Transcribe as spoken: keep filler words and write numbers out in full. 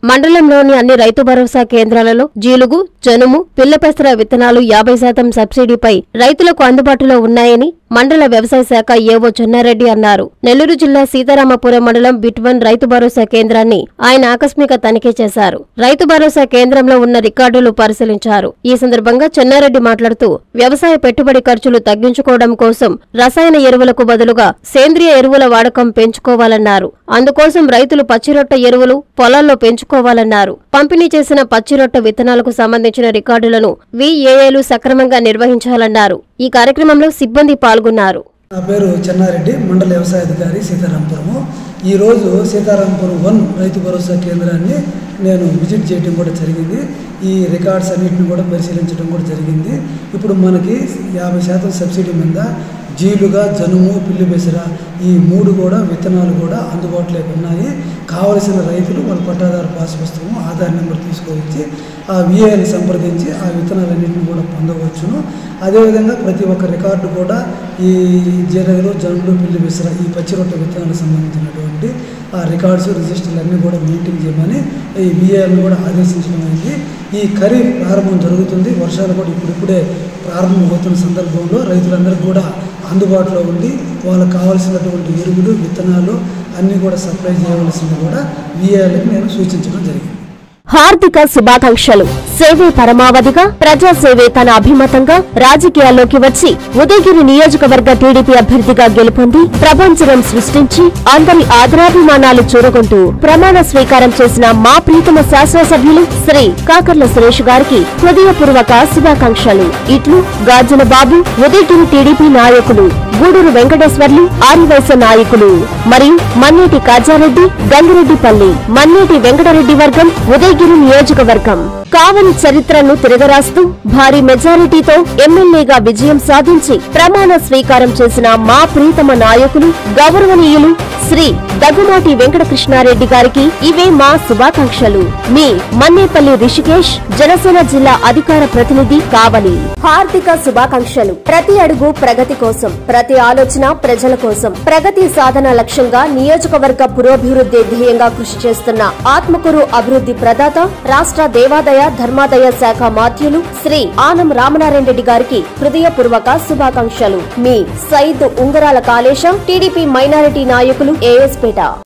మండలంలోని అన్ని రైతు భరోసా కేంద్రాలలో జీలుగు, జనుము, పిల్లపెసర విత్తనాలు యాభై శాతం సబ్సిడీపై రైతులకు అందుబాటులో ఉన్నాయని మండల వ్యవసాయ శాఖ ఏవో చెన్నారెడ్డి అన్నారు. నెల్లూరు జిల్లా సీతారామపురం మండలం బిట్వన్ రైతు భరోసా కేంద్రాన్ని ఆయన ఆకస్మిక తనిఖీ చేశారు. రైతు భరోసా కేంద్రంలో ఉన్న రికార్డులు పరిశీలించారు. ఈ సందర్భంగా చెన్నారెడ్డి మాట్లాడుతూ వ్యవసాయ పెట్టుబడి ఖర్చులు తగ్గించుకోవడం కోసం రసాయన ఎరువులకు బదులుగా సేంద్రియ ఎరువుల వాడకం పెంచుకోవాలన్నారు. అందుకోసం రైతులు పచ్చిరొట్ట ఎరువులు పొలాల్లో పెంచుకోవాలన్నారు. పంపిణీ చేసిన పచ్చిరొట్ట విత్తనాలకు సంబంధించిన రికార్డులను విఏఏలు సక్రమంగా నిర్వహించాలన్నారు. ఈ కార్యక్రమంలో సిబ్బంది పాల్గొన్నారు. నా పేరు చెన్నారెడ్డి, మండల వ్యవసాయ అధికారి, సీతారామపురము. ఈరోజు సీతారామపురం వన్ రైతు భరోసా కేంద్రాన్ని నేను విజిట్ చేయడం కూడా జరిగింది. ఈ రికార్డ్స్ అన్నింటిని కూడా పరిశీలించడం కూడా జరిగింది. ఇప్పుడు మనకి యాభై శాతం సబ్సిడీ మీద జీలుగా, జనుము, పిల్లి పెసర ఈ మూడు కూడా విత్తనాలు కూడా అందుబాటులోకి ఉన్నాయి. కావలసిన రైతులు వాళ్ళ పట్టాదారు పాస్ పుస్తకము, ఆధార్ నెంబర్ తీసుకొచ్చి ఆ విఏని సంప్రదించి ఆ విత్తనాలన్నింటినీ కూడా పొందవచ్చును. అదేవిధంగా ప్రతి ఒక్క రికార్డు కూడా ఈ జీరగలు, జనుములు, పిల్లి పెసర ఈ పచ్చిరొట్ట విత్తనాలకు సంబంధించినటువంటి ఆ రికార్డ్స్, రిజిస్టర్లు అన్నీ కూడా మెయింటైన్ చేయమని ఈ విఏని కూడా ఆదేశించడం అయింది. ఈ ఖరీఫ్ ప్రారంభం జరుగుతుంది. వర్షాలు కూడా ఇప్పుడిప్పుడే ప్రారంభమవుతున్న సందర్భంలో రైతులందరికీ కూడా అందుబాటులో ఉండి వాళ్ళకు కావాల్సినటువంటి ఎరువులు, విత్తనాలు అన్నీ కూడా సప్లై చేయవలసింది కూడా విఏలకు నేను సూచించడం జరిగింది. హార్దిక శుభాకాంక్షలు. సేవే పరమావధిగా ప్రజాసేవే తన అభిమతంగా రాజకీయాల్లోకి వచ్చి ఉదయగిరి నియోజకవర్గ టీడీపీ అభ్యర్థిగా గెలుపొంది ప్రపంచం సృష్టించి అందరి ఆదరాభిమానాలు చూరగొంటూ ప్రమాణ స్వీకారం చేసిన మా ప్రీతమ శాసనసభ్యులు శ్రీ కాకర్ల సురేష్ గారికి హృదయపూర్వక శుభాకాంక్షలు. ఇట్లు గాజుల బాబు, ఉదయగిరి టీడీపీ నాయకులు, గూడూరు వెంకటేశ్వర్లు, ఆరివైస నాయకులు మరియు మన్నేటి కాజారెడ్డి, గంగిరెడ్డిపల్లి, మన్నేటి వెంకటరెడ్డి వర్గం, ఉదయగిరి నియోజకవర్గం. కావలి చరిత్రను తిరగరాస్తూ భారీ మెజారిటీతో ఎమ్మెల్యేగా విజయం సాధించి ప్రమాణ స్వీకారం చేసిన మా ప్రీతమ నాయకులు గౌరవనీయులు శ్రీ దగ్గుమాటి వెంకటకృష్ణారెడ్డి గారికి ఇవే మా శుభాకాంక్షలు. మీ మన్నేపల్లి రిషికేష్, జనసేన జిల్లా అధికార ప్రతినిధి, కావలి. హార్దిక శుభాకాంక్షలు. ప్రతి అడుగు ప్రగతి కోసం, ప్రతి ఆలోచన ప్రజల కోసం, ప్రగతి సాధన లక్ష్యంగా నియోజకవర్గ పురోభివృద్ధి ధ్యేయంగా కృషి చేస్తున్న ఆత్మకూరు అభివృద్ధి ప్రదాత, రాష్ట్ర దేవాదాయ ధర్మాదాయ శాఖ మాత్యులు శ్రీ ఆనం రామనారాయణ రెడ్డి గారికి హృదయపూర్వక శుభాకాంక్షలు. మీ సైద్ ఉంగరాల కాళేశం, టీడీపీ మైనారిటీ నాయకులు, ఏఎస్ పేట.